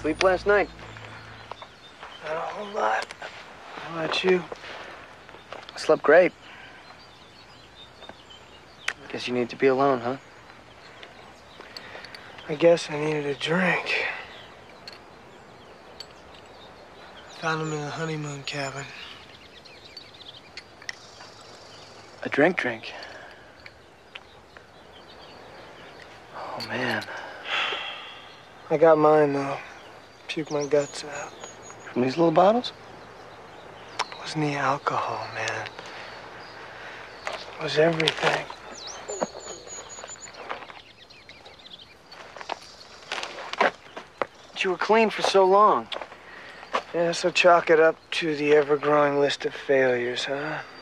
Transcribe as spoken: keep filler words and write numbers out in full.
sleep last night? Not a whole lot. How about you? I slept great. Guess you need to be alone, huh? I guess I needed a drink. Found him in the honeymoon cabin. A drink drink? Oh, man. I got mine, though. Puke my guts out. From these little bottles? It wasn't the alcohol, man. It was everything. But you were clean for so long. Yeah, so chalk it up to the ever-growing list of failures, huh?